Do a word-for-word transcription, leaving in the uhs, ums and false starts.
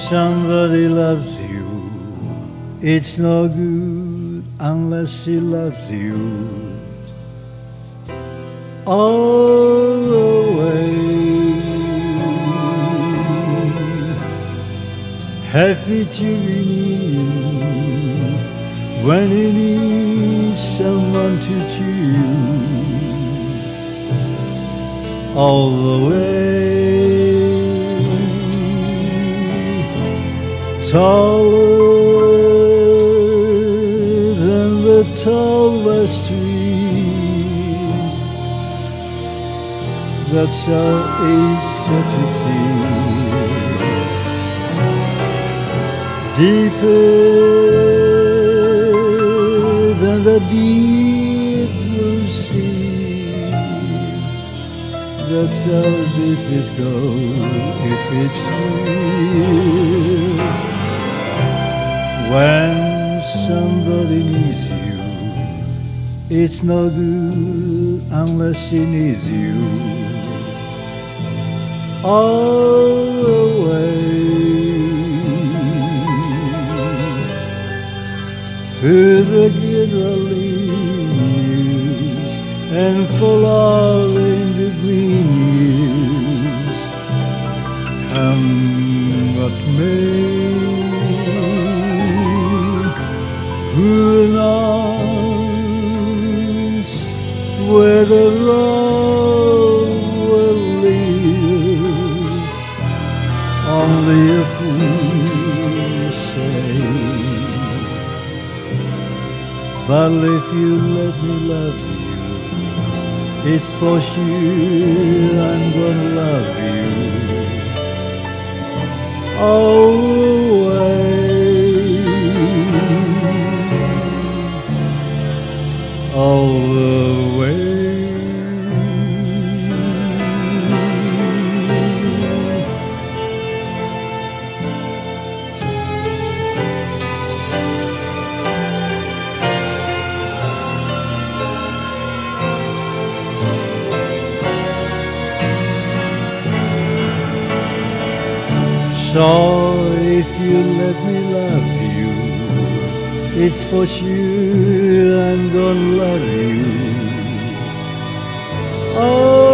somebody loves you, it's no good unless she loves you all the way. Happy to be near you when you need someone to choose all the way. Taller than the tallest trees, that's how it's got to feel. Deeper than the deep blue seas, that's how deep it goes if it's real. When somebody needs you, it's no good unless she needs you all the way. Through the gidrolines and following the green years, come what may. Who knows where the road will lead us? Only a fool say. But if you let me love you, it's for sure I'm gonna love you always. All the way. So if you let me love you, it's for sure I'm gonna love you. Oh.